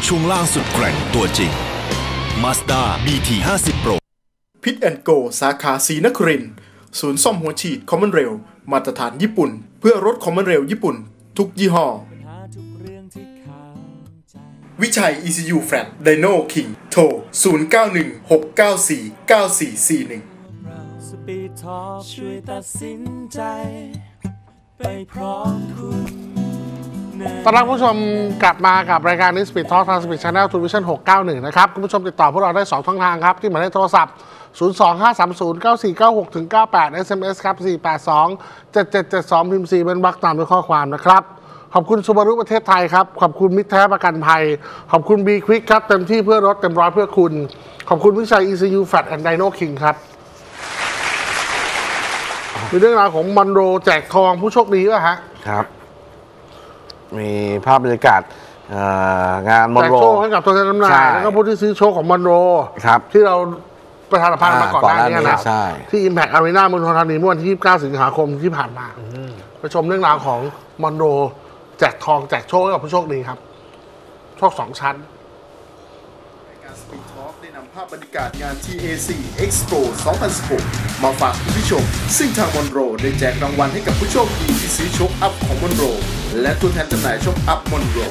ช่วงล่างสุดแกร่งตัวจริง Mazda BT50 Pro พิทแอนด์โกสาขาศรีนครินทร์ศูนย์ซ่อมหัวฉีดคอมมอนเรลมาตรฐานญี่ปุ่นเพื่อรถคอมมอนเรลญี่ปุ่นทุกยี่ห้อวิชัย ECU Flat Dino King โทร 0916949441 ช่วยตัดสินใจไปพร้อมคุณต้อนรับผู้ชมกลับมากับรายการนี้ Speed Talk ทาง Speed Channel Television 691 นะครับคุณผู้ชมติดต่อพวกเราได้2ช่องทางครับที่หมายเลขโทรศัพท์ 025309496-98 SMS ครับ 482-7772 พิมพ์ 4 เป็นวรรคตามด้วยข้อความนะครับขอบคุณซูบารุประเทศไทยครับขอบคุณมิตรแท้ประกันภัยขอบคุณ B Quick ครับเต็มที่เพื่อรถเต็มร้อยเพื่อคุณขอบคุณวิชัย ECU Flat and Dino King ครับมีเรื่องราวของมอนโรแจกทองผู้โชคดีป่ะฮะครับมีภาพบรรยากาศงานมอนโรแจกโชคให้กับตัวแทนจำหน่ายแล้วก็ผู้ที่ซื้อโชคของมอนโรที่เราประธานพันธ์มาก่อนหน้านี้นะที่ Impact Arena เมืองทองธานีเมื่อวันที่29 สิงหาคมที่ผ่านมาไปชมเรื่องราวของมอนโรแจกทองแจกโชคให้กับผู้โชคดีครับโชค2 ชั้นได้นำภาพบรรยากาศงาน TAC Expo 2016 มาฝากผู้ชมซึ่งทางมอนโรได้แจกรางวัลให้กับผู้โชคดีที่ซื้อโชคอัพของมอนโรและตัวแทนจำหน่ายโชคอัพมอนโร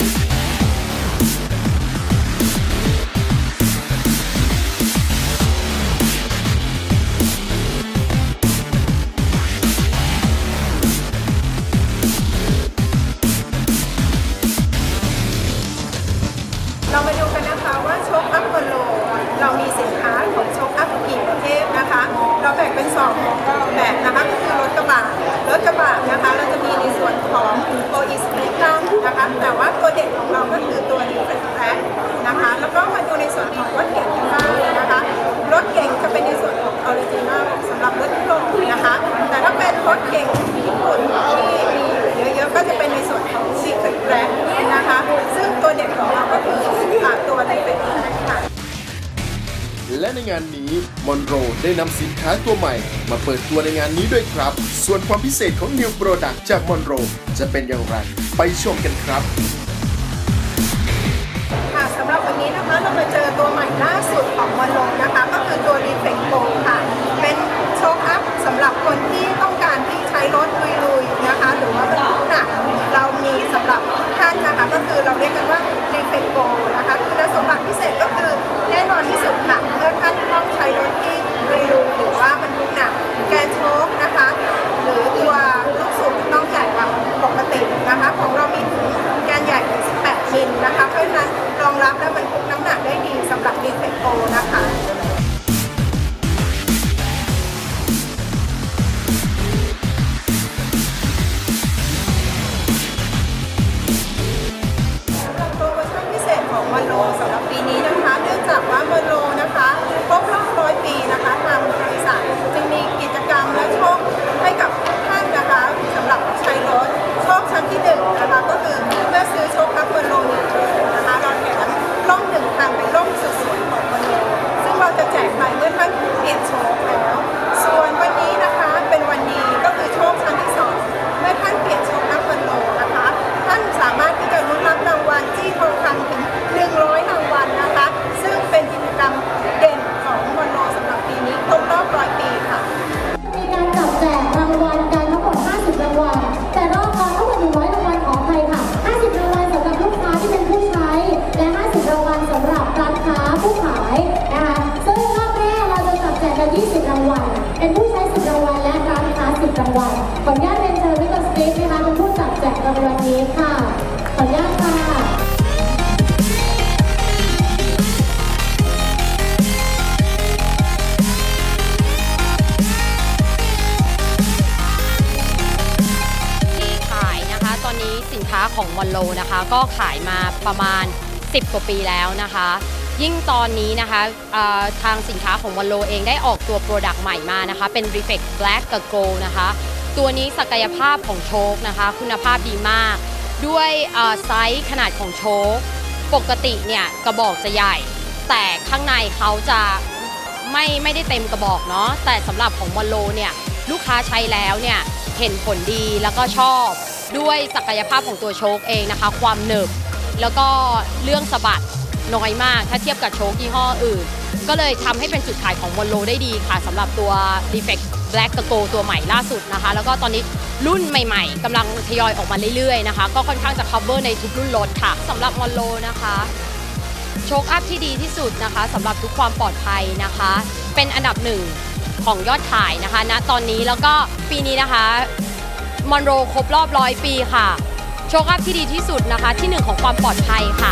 เรามาดูกันนะคะว่าโชคอัพมอนโรเรามีสินค้าของโชคอัพกี่ประเภทนะคะเราแบ่งเป็น2แบบนะคะก็คือรถกระบะนะคะเราจะมีในส่วนของโออิสเปกตัมนะคะแต่ว่าตัวเด่นของเราก็คือตัวนี้เป็นแร็คนะคะแล้วก็มาดูในส่วนของรถเก๋งกันบ้างนะคะรถเก๋งจะเป็นในส่วนของออริจินัลสำหรับรถยุโรปนะคะแต่ถ้าเป็นรถเก๋งญี่ปุ่นที่มีเยอะๆก็จะเป็นในส่วนของซีเคร็ตแร็คนะคะซึ่งตัวเด่นของเราก็คือตัวนี้เป็นแร็คค่ะและในงานนี้มอนโรได้นำสินค้าตัวใหม่มาเปิดตัวในงานนี้ด้วยครับส่วนความพิเศษของ New Product จากมอนโรจะเป็นอย่างไรไปชมกันครับค่ะสำหรับวันนี้นะคะเรามาเจอตัวใหม่ล่าสุดของมอนโรนะคะก็คือตัว Reflex Pro ค่ะเป็นโชคอัพสำหรับคนที่ต้องการที่ใช้รถลุยๆนะคะหรือว่าบรรทุกหนักเรามีสำหรับท่านนะคะก็คือเราเรียกกันว่า Reflex Pro นะคะคุณสมบัติพิเศษก็คือแน่นอนที่สุดค่ะเมื่อท่านต้องใช้รถที่ลุยๆหรือว่าบรรทุกหนักแกนโชคนะคะหรือตัวลูกสูบต้องใหญ่กว่าปกตินะคะของเรามีถึงแกนใหญ่ถึง18 มิลนะคะเพราะฉะนั้นรองรับและบรรทุกน้ำหนักได้ดีสำหรับ Reflex Pro นะคะมอนโรสำหรับปีนี้นะคะเนื่องจากว่ามอนโรนะคะครบรอบ100 ปีนะคะทางบริษัทจึงมีกิจกรรมและโชคให้กับท่านนะคะสำหรับใช้รถโชคชั้นที่1นะคะก็คือเมื่อซื้อโชคอัพมอนโร1นะคะเราแถมร่ม1 คันเป็นร่มสุดสวยของมอนโรซึ่งเราจะแจกไปเมื่อท่านเปลี่ยนโชคแล้วส่วนวันนี้นะคะเป็นวันดีก็คือโชคชั้นที่2เมื่อท่านเปลี่ยนโชคอัพมอนโรนะคะท่านสามารถที่จะลุ้นรับรางวัลจี้ทองคำถึง100 รางวัลนะคะซึ่งเป็นกิจกรรมเด่นของมอนโรสำหรับปีนี้ครบรอบ100 ปีค่ะมีการจับแจกรางวัลกันทั้งหมด50 รางวัลแต่รอบทั้งหมด100 รางวัลของใครค่ะ50 รางวัลสำหรับลูกค้าที่เป็นผู้ใช้และ50 รางวัลสำหรับร้านค้าผู้ขายนะคะซึ่งรอบแรกเราจะจับแจกกัน20 รางวัลเป็นผู้ใช้10 รางวัลและร้านค้า10 รางวัลขออนุญาตเรียนเชิญวิกเตอร์สตีฟนะคะเป็นผู้จับแจกรางวัลนี้ค่ะขออนุญาตค่ะตอนนี้สินค้าของมอนโรนะคะก็ขายมาประมาณ10 กว่าปีแล้วนะคะยิ่งตอนนี้นะคะทางสินค้าของมอนโรเองได้ออกตัวโปรดักต์ใหม่มานะคะเป็น Reflex Black กับ Gold นะคะตัวนี้ศักยภาพของโชคนะคะคุณภาพดีมากด้วยไซส์ขนาดของโชคปกติเนี่ยกระบอกจะใหญ่แต่ข้างในเขาจะไม่ได้เต็มกระบอกเนาะแต่สำหรับของมอนโรเนี่ยลูกค้าใช้แล้วเนี่ยเห็นผลดีแล้วก็ชอบด้วยศักยภาพของตัวโชคเองนะคะความหนึบแล้วก็เรื่องสะบัดน้อยมากถ้าเทียบกับโชคยี่ห้ออื่นก็เลยทำให้เป็นจุดขายของมอนโรได้ดีค่ะสำหรับตัว Defect Black Turbo ตัวใหม่ล่าสุดนะคะแล้วก็ตอนนี้รุ่นใหม่ๆกำลังทยอยออกมาเรื่อยๆนะคะก็ค่อนข้างจะ cover ในทุกรุ่นรถค่ะสำหรับมอนโรนะคะโชคอัพที่ดีที่สุดนะคะสำหรับทุกความปลอดภัยนะคะเป็นอันดับหนึ่งของยอดขายนะคะณตอนนี้แล้วก็ปีนี้นะคะมอนโรครบรอบ100 ปีค่ะโชคอัพที่ดีที่สุดนะคะที่หนึ่งของความปลอดภัยค่ะ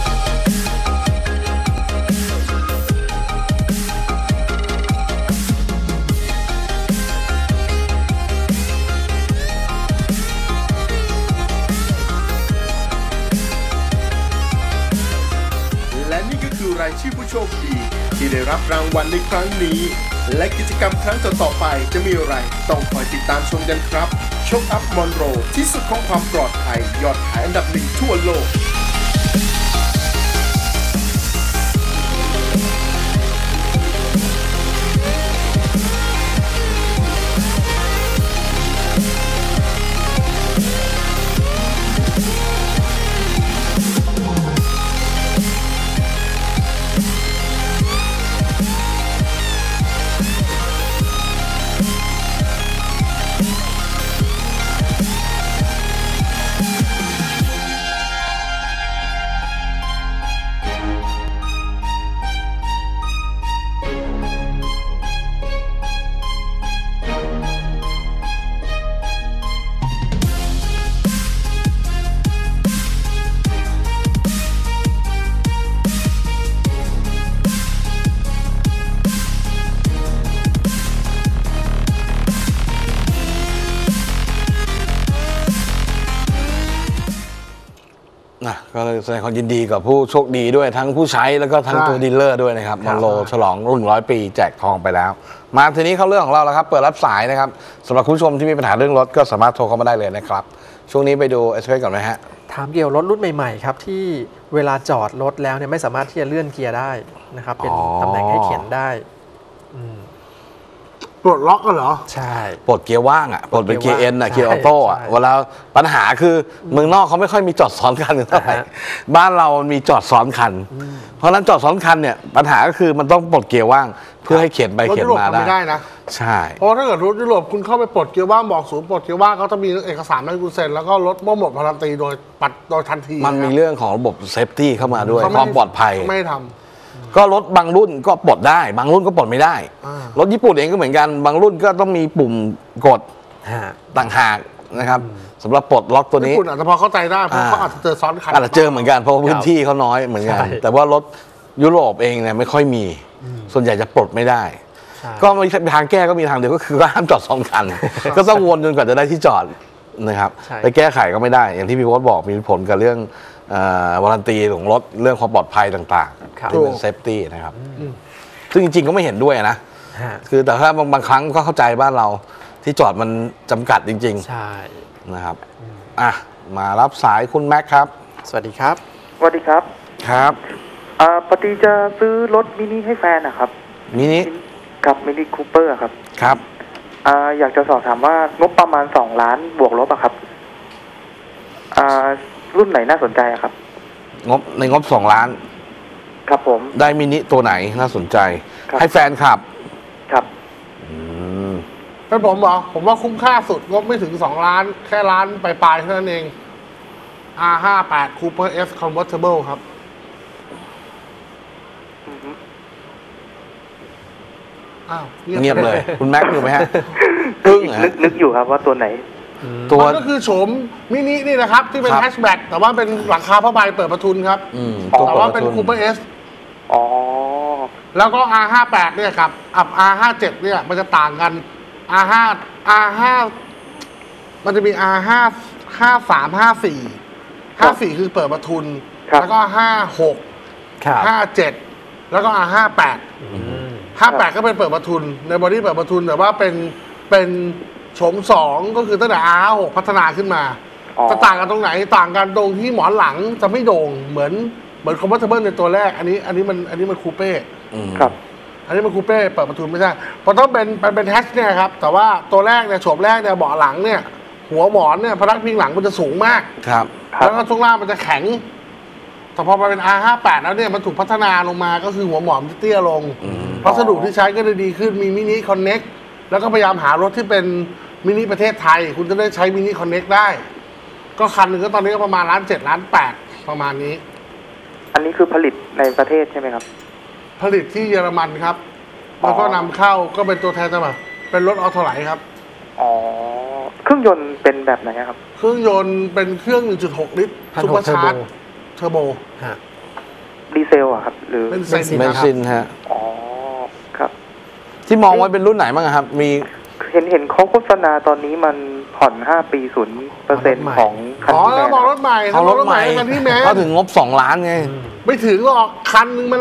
และนี่ก็คือรายชื่อผู้โชคดีที่ได้รับรางวัลในครั้งนี้และกิจกรรมครั้งต่อๆไปจะมีอะไรต้องคอยติดตามชมกันครับโชคอัพมอนโรที่สุดของความปลอดภัยยอดขายอันดับ1ทั่วโลกก็เลยแสดงความยินดีกับผู้โชคดีด้วยทั้งผู้ใช้แล้วก็ทั้งตัวดีลเลอร์ด้วยนะครับมอนโรฉลองรุ่น100 ปีแจกทองไปแล้วมาทีนี้เข้าเรื่องของเราแล้วครับเปิดรับสายนะครับสำหรับผู้ชมที่มีปัญหาเรื่องรถก็สามารถโทรเข้ามาได้เลยนะครับช่วงนี้ไปดูเอสเพก่อนไหมฮะถามเกี่ยวรถรุ่นใหม่ๆครับที่เวลาจอดรถแล้วเนี่ยไม่สามารถที่จะเลื่อนเกียร์ได้นะครับเป็นตำแหน่งให้เข็นได้ปลดล็อกกันเหรอใช่ปลดเกียร์ว่างอ่ะปลดเป็นเกียร์เอ็นอ่ะเกียร์ออโต้อ่ะเวลาปัญหาคือเมืองนอกเขาไม่ค่อยมีจอดซ้อนคันเท่าไหร่บ้านเรามีจอดซ้อนคันเพราะฉะนั้นจอดซ้อนคันเนี่ยปัญหาก็คือมันต้องปลดเกียร์ว่างเพื่อให้เข็นไปเข็นมาได้ไม่ได้นะใช่เพราะถ้าเกิดรถยุโรปคุณเข้าไปปลดเกียร์ว่างบอกศูนย์ปลดเกียร์ว่างเขาจะมีเอกสารให้คุณเซ็นแล้วก็รถหมดพลังตีโดยปัดโดยทันทีมันมีเรื่องของระบบเซฟตี้เข้ามาด้วยความปลอดภัยไม่ทำก็รถบางรุ่นก็ปลดได้บางรุ่นก็ปลดไม่ได้รถญี่ปุ่นเองก็เหมือนกันบางรุ่นก็ต้องมีปุ่มกดต่างหากนะครับสำหรับปลดล็อกตัวนี้ญี่ปุ่นอาจจะพอเข้าใจได้เพราะเขาอาจจะเจอซ้อนคันอาจจะเจอเหมือนกันเพราะพื้นที่เขาน้อยเหมือนกันแต่ว่ารถยุโรปเองเนี่ยไม่ค่อยมีส่วนใหญ่จะปลดไม่ได้ก็มีทางแก้ก็มีทางเดียวก็คือห้ามจอดสองคันก็ต้องวนจนกว่าจะได้ที่จอดนะครับไปแก้ไขก็ไม่ได้อย่างที่พี่โบ๊ทบอกมีผลกับเรื่องวารันตีของรถเรื่องความปลอดภัยต่างๆที่เป็นเซฟตี้นะครับซึ่งจริงๆก็ไม่เห็นด้วยนะคือแต่ถ้าบางครั้งก็เข้าใจบ้านเราที่จอดมันจำกัดจริงๆนะครับมารับสายคุณแม็กครับสวัสดีครับสวัสดีครับครับปกติจะซื้อรถมินิให้แฟนนะครับมินิกับมินิคูเปอร์ครับครับอยากจะสอบถามว่างบประมาณ2 ล้านบวกลบครับรุ่นไหนน่าสนใจครับงบ2 ล้านครับผมได้มินิตัวไหนน่าสนใจให้แฟนขับครับเป็นผมเหรอผมว่าคุ้มค่าสุดงบไม่ถึง2 ล้านแค่ล้านปลายๆเท่านั้นเอง R58 Cooper S Convertible ครับเงียบเลยคุณแม็กอยู่ไหมฮะนึกอยู่ครับว่าตัวไหนตัวก็คือโฉมมินินี่นะครับที่เป็นแฮชแบ็กแต่ว่าเป็นหลังคาผ้าใบเปิดประทุนครับแต่ว่าเป็นคูเปอร์เอสแล้วก็ R58 เนี่ยครับR57 เนี่ยมันจะต่างกัน R5 มันจะมี R53 54คือเปิดประทุนแล้วก็56 57แล้วก็ R58 58ก็เป็นเปิดประทุนในบอดี้เปิดประทุนแต่ว่าเป็นโฉม2ก็คือตั้งแต่ R6 พัฒนาขึ้นมาจะต่างกันตรงไหนต่างกันตรงที่หมอนหลังจะไม่โด่งเหมือนคอมฟอร์ทเบิลในตัวแรกอันนี้มันคูเป้ครับอันนี้มันคูเป้เปิดประทุนไม่ใช่เพราะต้องเป็นแฮชเนี่ยครับแต่ว่าตัวแรกเนี่ยโฉมแรกเนี่ยเบาะหลังเนี่ยหัวหมอนเนี่ยพนักพิงหลังมันจะสูงมากครับแล้วก็ช่วงล่างมันจะแข็งแต่พอมาเป็น R58 แล้วเนี่ยมันถูกพัฒนาลงมาก็คือหัวหมอมเตี้ยลงวัสดุที่ใช้ก็เลยดีขึ้นมีมินิคอนเน็กแล้วก็พยายามหารถที่เป็นมินิประเทศไทยคุณจะได้ใช้มินิคอนเน็กได้ก็คันหนึ่งก็ตอนนี้ก็ประมาณ1.7 ล้าน8ประมาณนี้อันนี้คือผลิตในประเทศใช่ไหมครับผลิตที่เยอรมันครับแล้วก็นำเข้าก็เป็นตัวแทนจำหน่ายเป็นรถออโตไลท์ครับอ๋อเครื่องยนต์เป็นแบบไหนครับเครื่องยนต์เป็นเครื่อง 1.6 ลิตรซุปเปอร์ชาร์จเทอร์โบดีเซลอะครับหรือเบนซินฮะอ๋อครับที่มองไว้เป็นรุ่นไหนบ้างครับมีเห็นเขาโฆษณาตอนนี้มันผ่อน5 ปี 0% ของคันที่แม่รถใหม่เขารถใหม่คันที่แม่ก็ถึงงบ2 ล้านไงไม่ถึงหรอกคันนึงมัน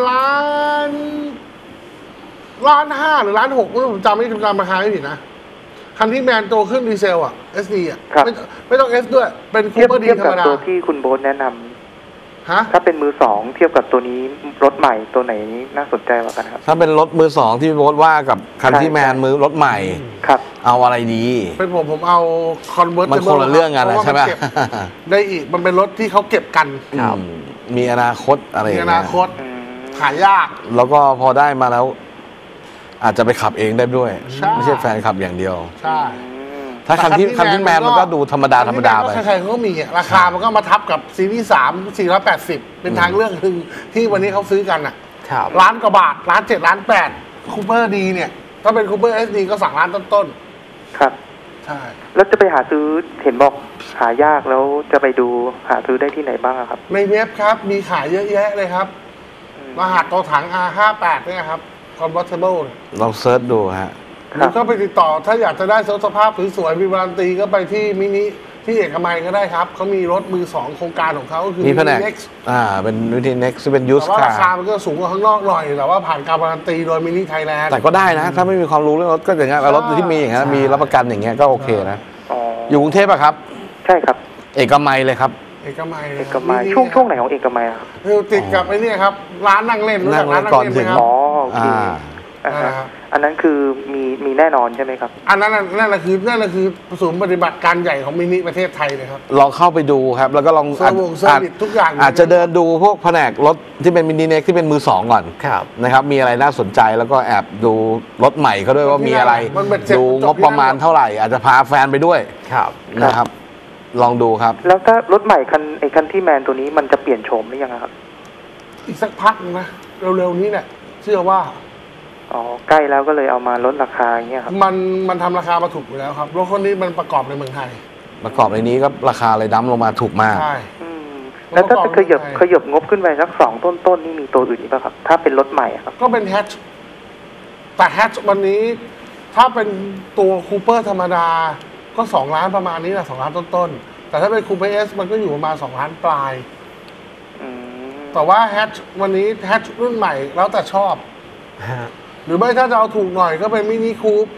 1.5 หรือ1.6ไม่รู้ผมจำไม่ถูกจำราคาไม่ผิดนะคันที่แมนโตขึ้นดีเซลSD ไม่ต้อง S ด้วยเป็นคูเปอร์ดีธรรมดาตัวที่คุณโบ๊ทแนะนำถ้าเป็นมือสองเทียบกับตัวนี้รถใหม่ตัวไหนน่าสนใจกว่ากันครับถ้าเป็นรถมือสองที่โบ๊ทว่ากับคันที่แมนมือรถใหม่ครับเอาอะไรดีเป็นผมเอาคอนเวิร์ตมันคนละเรื่องกันใช่ไหมได้อีกมันเป็นรถที่เขาเก็บกันมีอนาคตอะไรมีอนาคตขายยากแล้วก็พอได้มาแล้วอาจจะไปขับเองได้ด้วยไม่ใช่แฟนขับอย่างเดียวใช่ถ้าคันที่แมนมันก็ดูธรรมดาไปใครๆเขาก็มีราคามันก็มาทับกับซีรีส์3 480เป็นทางเลือกหนึ่งที่วันนี้เขาซื้อกันล้านกว่าบาท1.7 ล้าน8คูเปอร์ดีเนี่ยถ้าเป็นคูเปอร์ SD ก็2 ล้านต้นๆครับใช่แล้วจะไปหาซื้อเห็นบอกหายากแล้วจะไปดูหาซื้อได้ที่ไหนบ้างครับในเว็บครับมีขายเยอะแยะเลยครับรหัสตัวถัง R58 เนี่ยครับ Convertible ลองเซิร์ชดูฮะแล้วก็ไปติดต่อถ้าอยากจะได้สภาพสวยๆมีวารันตีก็ไปที่มินิที่เอกมัยก็ได้ครับเขามีรถมือสองโครงการของเขาก็คือมีแผนกเป็นมินิเน็กซ์เป็นยูสคาร์แต่ว่าราคามันก็สูงกว่าข้างนอกหน่อยแต่ว่าผ่านการวารันตีโดยมินิไทยแลนด์แต่ก็ได้นะถ้าไม่มีความรู้เรื่องรถก็อย่างเงี้ยรถที่มีอย่างเงี้ยมีรับประกันอย่างเงี้ยก็โอเคนะอยู่กรุงเทพป่ะครับใช่ครับเอกมัยเลยครับเอกมัยช่วงไหนของเอกมัยครับติดกับไอ้นี่ครับร้านนั่งเล่นร้านก่อนถึงโอเคอันนั้นคือมีแน่นอนใช่ไหมครับอันนั้นนั่นแหละคือศูนย์ปฏิบัติการใหญ่ของมินิประเทศไทยเลยครับลองเข้าไปดูครับแล้วก็ลองทุกอย่างอาจจะเดินดูพวกแผนกรถที่เป็นมินิเน็กที่เป็นมือสองก่อนนะครับมีอะไรน่าสนใจแล้วก็แอบดูรถใหม่เขาด้วยว่ามีอะไรดูงบประมาณเท่าไหร่อาจจะพาแฟนไปด้วยนะครับลองดูครับแล้วถ้ารถใหม่คันที่แมนตัวนี้มันจะเปลี่ยนโฉมหรือยังครับอีกสักพักนะเร็วๆนี้เนี่ยเชื่อว่าใกล้แล้วก็เลยเอามาลดราคาอย่างเงี้ยครับมันทำราคามาถูกอยู่แล้วครับรถคนนี้มันประกอบในเมืองไทยประกอบในนี้ก็ราคาเลยดั้มลงมาถูกมากใช่แล้วถ้าขยับงบขึ้นไปสัก2 ต้นนี่มีตัวอื่นอีกป่ะครับถ้าเป็นรถใหม่ครับก็เป็นแฮชแต่แฮชวันนี้ถ้าเป็นตัวคูเปอร์ธรรมดาก็2 ล้านประมาณนี้นะ2 ล้านต้นแต่ถ้าเป็นคูเปอร์เอสมันก็อยู่ประมาณ2 ล้านปลายแต่ว่าแฮชวันนี้แฮชรุ่นใหม่แล้วแต่ชอบหรือไม่ถ้าจะเอาถูกหน่อยก็เป็นมินิคูป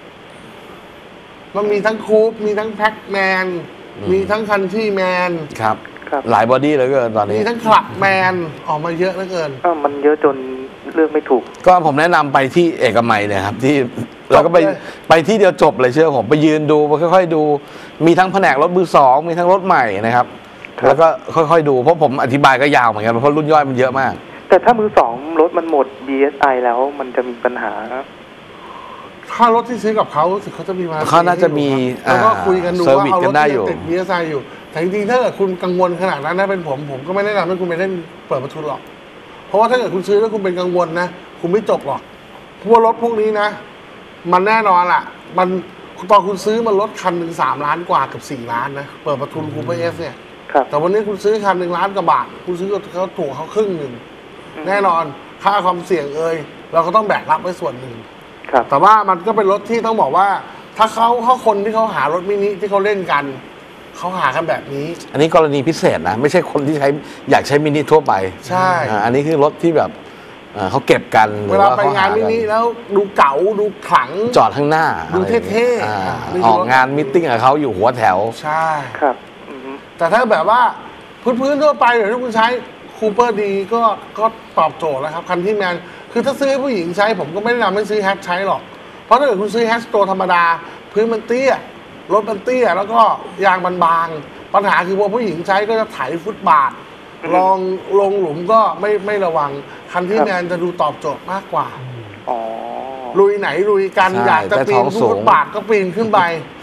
มันมีทั้งคูปมีทั้งแพ็กแมนมีทั้งคันที่แมนครับหลายบอดี้เหลือเกินตอนนี้มีทั้งคลับแมนออกมาเยอะเหลือเกินมันเยอะจนเลือกไม่ถูกก็ผมแนะนำไปที่เอกมัยเลยครับที่เราก็ไปที่เดียวจบเลยเชื่อผมไปยืนดูไปค่อยๆดูมีทั้งแผนกรถมือสองมีทั้งรถใหม่นะครับแล้วก็ค่อยๆดูเพราะผมอธิบายก็ยาวเหมือนกันเพราะรุ่นย่อยมันเยอะมากแต่ถ้ามือสองรถมันหมด BSI แล้วมันจะมีปัญหาถ้ารถที่ซื้อกับเขาเขาจะมีมาเขาน่าจะมีแล้วก็คุยกันดูว่าเอารถที่ติด BSI อยู่แต่จริงๆถ้าเกิดคุณกังวลขนาดนั้นนะเป็นผมก็ไม่แนะนำให้คุณไปเล่นเปิดประทุนหรอกเพราะว่าถ้าเกิดคุณซื้อแล้วคุณเป็นกังวลนะคุณไม่จบหรอกเพราะว่ารถพวกนี้นะมันแน่นอนล่ะมันตอนคุณซื้อมันรถคันหนึ่ง3 ล้านกว่ากับ4 ล้านนะเปิดประทุนคูเปอร์เอสเนี่ยแต่วันนี้คุณซื้อคัน1 ล้านกว่าบาทคุณซื้อเขาถูกเขาครึ่งหนึ่งแน่นอนค่าความเสี่ยงเราก็ต้องแบกรับไว้ส่วนหนึ่งแต่ว่ามันก็เป็นรถที่ต้องบอกว่าถ้าเขาคนที่เขาหารถมินิที่เขาเล่นกันเขาหากันแบบนี้อันนี้กรณีพิเศษนะไม่ใช่คนที่อยากใช้มินิทั่วไปใช่อันนี้คือรถที่แบบเขาเก็บกันเวลาไปงานมินิแล้วดูเก๋าดูขลังจอดข้างหน้าดูเท่ๆออกงานมิทติ้งกับเขาอยู่หัวแถวใช่ครับแต่ถ้าแบบว่าพื้นๆทั่วไปหรือถ้าคุณใช้คูเปอร์ดีก็ตอบโจทย์แล้วครับคันที่แมนคือถ้าซื้อให้ผู้หญิงใช้ผมก็ไม่แนะนำให้ซื้อแฮชใช้หรอกเพราะถ้าเกิดคุณซื้อแฮชตัวธรรมดาพื้นมันเตี้ยรถมันเตี้ยแล้วก็ยางมันบางปัญหาคือพอผู้หญิงใช้ก็จะไถฟุตบาทลองลงหลุมก็ไม่ระวังคันที่แมนจะดูตอบโจทย์มากกว่าลุยไหนลุยกันอยากจะปีนฟุตบาทก็ปีนขึ้นไป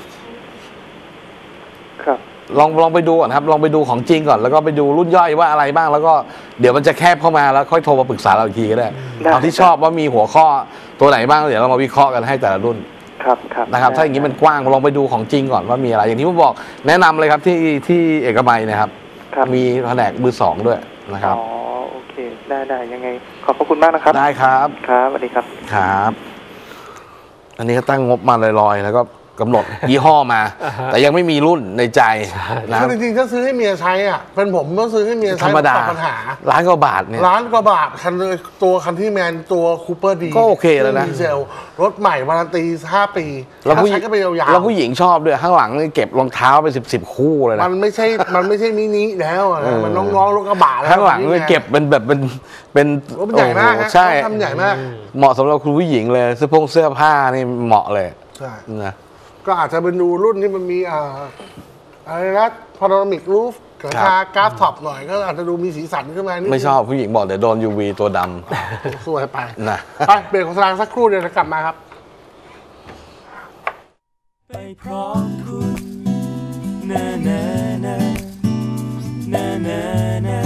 ครับลองไปดูก่อนครับลองไปดูของจริงก่อนแล้วก็ไปดูรุ่นย่อยว่าอะไรบ้างแล้วก็เดี๋ยวมันจะแคบเข้ามาแล้วค่อยโทรมาปรึกษาเราอีกทีก็ได้เอาที่ชอบว่ามีหัวข้อตัวไหนบ้างเดี๋ยวเรามาวิเคราะห์กันให้แต่ละรุ่นนะครับถ้าอย่างนี้มันกว้างลองไปดูของจริงก่อนว่ามีอะไรอย่างที่ผมบอกแนะนำเลยครับที่เอกมัยนะครับมีแผนกมือสองด้วยนะครับอ๋อโอเคได้ยังไงขอบพระคุณมากนะครับได้ครับครับสวัสดีครับครับอันนี้ก็ตั้งงบมาลอยๆแล้วก็กำหนดยี่ห้อมาแต่ยังไม่มีรุ่นในใจนะคือจริงๆถ้าซื้อให้เมียใช้อ่ะเป็นผมก็ซื้อให้เมียใช้ธรรมดาปัญหาล้านกว่าบาทเนี่ยล้านกว่าบาทคันที่แมนตัวคูเปอร์ดีก็โอเคแล้วนะดีเซลรถใหม่วารันตี5 ปีแล้วผู้หญิงก็ไปยาวๆแล้วผู้หญิงชอบด้วยข้างหลังนี่เก็บรองเท้าไป10 คู่เลยนะมันไม่ใช่มินิแล้วมันน้องๆรถกระบะข้างหลังนี่เก็บเป็นแบบเป็นใหญ่มากใช่ทำใหญ่มากเหมาะสำหรับคุณผู้หญิงเลยเสื้อผ้านี่เหมาะเลยใช่นะก็อาจจะเป็นดูรุ่นที่มันมีอะไรนะพาโนรามิกรูฟราคากราฟท็อปหน่อยก็อาจจะดูมีสีสันขึ้นมานิดไม่ชอบผู้หญิงบอกเดี๋ยวโดน UV ตัวดำสวยไปนะไปเบรกโฆษณาสักครู่เดี๋ยวจะกลับมาครับไปพร้อมคุณ